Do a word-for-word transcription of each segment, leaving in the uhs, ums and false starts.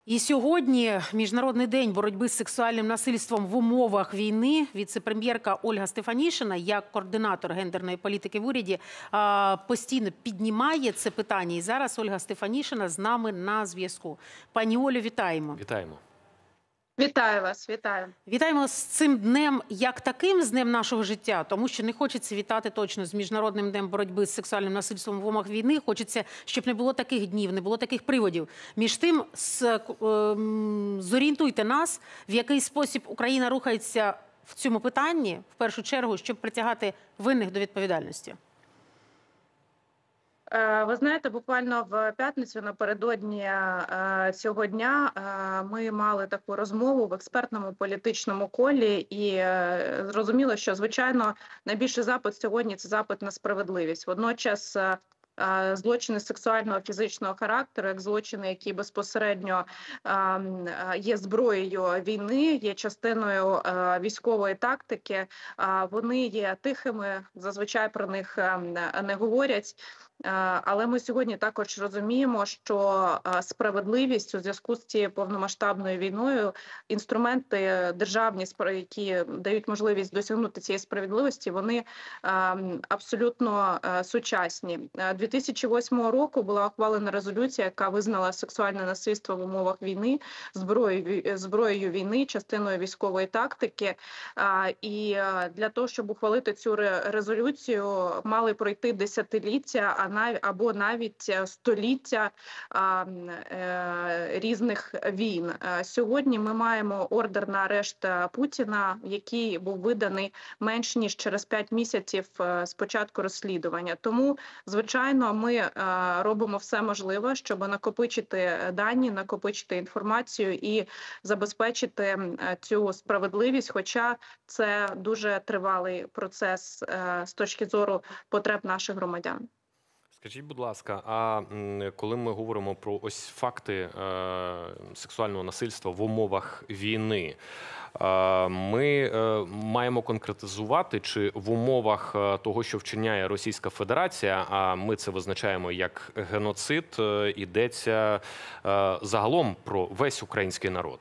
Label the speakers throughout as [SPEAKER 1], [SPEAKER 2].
[SPEAKER 1] І сьогодні Міжнародний день боротьби з сексуальним насильством в умовах війни. Віце-прем'єрка Ольга Стефанішина, як координатор гендерної політики в уряді, постійно піднімає це питання. І зараз Ольга Стефанішина з нами на зв'язку. Пані Олю, вітаємо.
[SPEAKER 2] Вітаємо.
[SPEAKER 3] Вітаю вас, вітаю.
[SPEAKER 1] Вітаємо з цим днем як таким, з днем нашого життя, тому що не хочеться вітати точно з Міжнародним днем боротьби з сексуальним насильством в умовах війни. Хочеться, щоб не було таких днів, не було таких приводів. Між тим, зорієнтуйте нас, в який спосіб Україна рухається в цьому питанні, в першу чергу, щоб притягати винних до відповідальності.
[SPEAKER 3] Ви знаєте, буквально в п'ятницю напередодні цього дня ми мали таку розмову в експертному політичному колі і зрозуміло, що, звичайно, найбільший запит сьогодні – це запит на справедливість. Водночас злочини сексуального фізичного характеру, як злочини, які безпосередньо є зброєю війни, є частиною військової тактики, вони є тихими, зазвичай про них не говорять. Але ми сьогодні також розуміємо, що справедливість у зв'язку з цією повномасштабною війною, інструменти державні, які дають можливість досягнути цієї справедливості, вони абсолютно сучасні. дві тисячі восьмого року була ухвалена резолюція, яка визнала сексуальне насильство в умовах війни зброєю, зброєю війни, частиною військової тактики. І для того, щоб ухвалити цю резолюцію, мали пройти десятиліття, або навіть століття різних війн. Сьогодні ми маємо ордер на арешт Путіна, який був виданий менш ніж через п'ять місяців з початку розслідування. Тому, звичайно, ми робимо все можливе, щоб накопичити дані, накопичити інформацію і забезпечити цю справедливість, хоча це дуже тривалий процес з точки зору потреб наших громадян.
[SPEAKER 2] Скажіть, будь ласка, а коли ми говоримо про ось факти е, сексуального насильства в умовах війни, е, ми е, маємо конкретизувати, чи в умовах того, що вчиняє Російська Федерація, а ми це визначаємо як геноцид, е, йдеться е, загалом про весь український народ?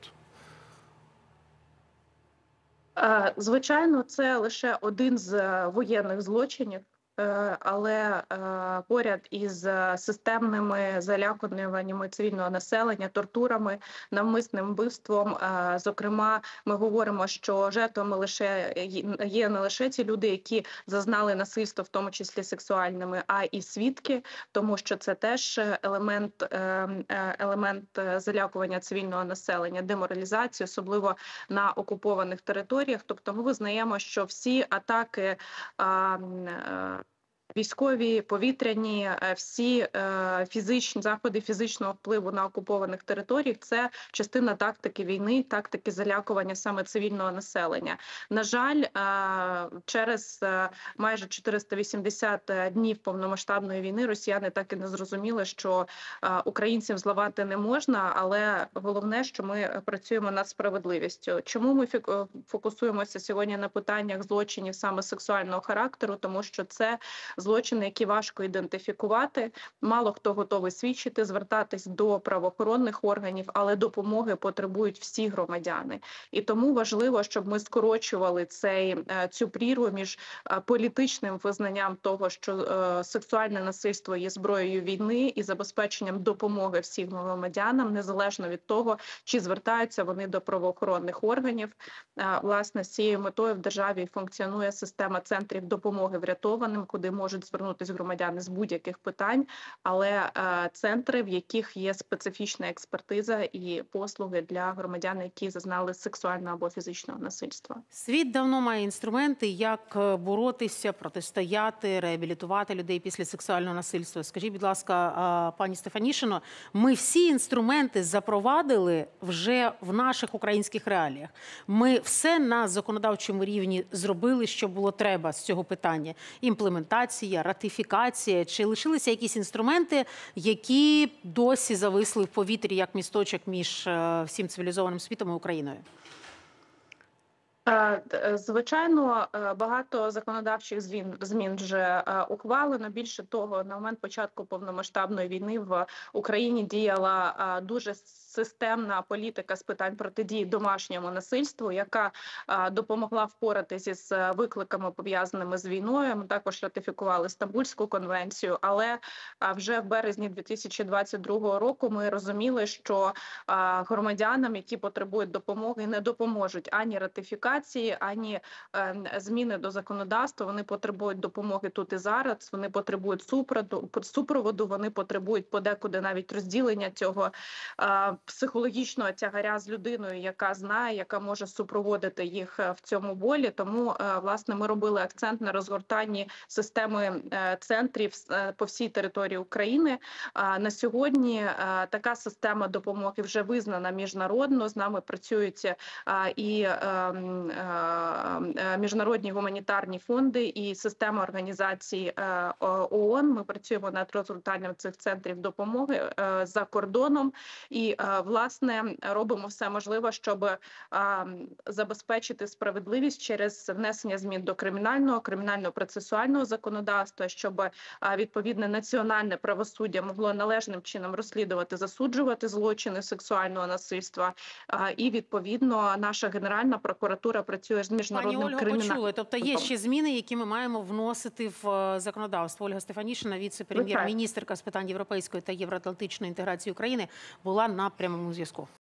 [SPEAKER 3] Звичайно, це лише один з воєнних злочинів. Але поряд із системними залякуваннями цивільного населення, тортурами, навмисним вбивством, зокрема, ми говоримо, що жертвами лише є не лише ті люди, які зазнали насильства, в тому числі сексуальними, а і свідки, тому що це теж елемент, елемент залякування цивільного населення, деморалізації, особливо на окупованих територіях. Тобто ми визнаємо, що всі атаки військові, повітряні, всі фізичні заходи фізичного впливу на окупованих територіях – це частина тактики війни, тактики залякування саме цивільного населення. На жаль, через майже чотириста вісімдесят днів повномасштабної війни росіяни так і не зрозуміли, що українців зливати не можна, але головне, що ми працюємо над справедливістю. Чому ми фокусуємося сьогодні на питаннях злочинів саме сексуального характеру? Тому що це злочини, які важко ідентифікувати, мало хто готовий свідчити, звертатись до правоохоронних органів, але допомоги потребують всі громадяни. І тому важливо, щоб ми скорочували цей, цю прірву між політичним визнанням того, що сексуальне насильство є зброєю війни, і забезпеченням допомоги всім громадянам, незалежно від того, чи звертаються вони до правоохоронних органів. Власне, з цією метою в державі функціонує система центрів допомоги врятованим, куди можуть звернутися громадяни з будь-яких питань, але центри, в яких є специфічна експертиза і послуги для громадян, які зазнали сексуального або фізичного насильства.
[SPEAKER 1] Світ давно має інструменти, як боротися, протистояти, реабілітувати людей після сексуального насильства. Скажіть, будь ласка, пані Стефанішино, ми всі інструменти запровадили вже в наших українських реаліях. Ми все на законодавчому рівні зробили, що було треба з цього питання. Імплементація, ратифікація, чи лишилися якісь інструменти, які досі зависли в повітрі як місточок між всім цивілізованим світом і Україною?
[SPEAKER 3] Звичайно, багато законодавчих змін, змін вже ухвалено. Більше того, на момент початку повномасштабної війни в Україні діяла дуже системна політика з питань протидії домашньому насильству, яка а, допомогла впоратися із викликами, пов'язаними з війною. Ми також ратифікували Стамбульську конвенцію, але а, вже в березні дві тисячі двадцять другого року ми розуміли, що а, громадянам, які потребують допомоги, не допоможуть ані ратифікації, ані е, зміни до законодавства. Вони потребують допомоги тут і зараз, вони потребують супроводу, супроводу, вони потребують подекуди навіть розділення цього е, психологічного тягаря з людиною, яка знає, яка може супроводити їх в цьому болі. Тому, е, власне, ми робили акцент на розгортанні системи е, центрів е, по всій території України. А на сьогодні е, така система допомоги вже визнана міжнародно. З нами працюють е, і е, е, міжнародні гуманітарні фонди, і система організацій е, ООН. Ми працюємо над розгортанням цих центрів допомоги е, за кордоном і, е, власне, робимо все можливе, щоб е, забезпечити справедливість через внесення змін до кримінального, кримінально-процесуального законодавства, щоб е, відповідне національне правосуддя могло належним чином розслідувати, засуджувати злочини сексуального насильства. е, І, відповідно, наша Генеральна прокуратура працює з
[SPEAKER 1] Пані
[SPEAKER 3] міжнародним
[SPEAKER 1] Ольго,
[SPEAKER 3] кримінальним.
[SPEAKER 1] почули. Тобто є ще зміни, які ми маємо вносити в е, законодавство. Ольга Стефанішина, віце-прем'єр-міністерка з питань європейської та євроатлантичної інтеграції України, була на прямому зв'язку.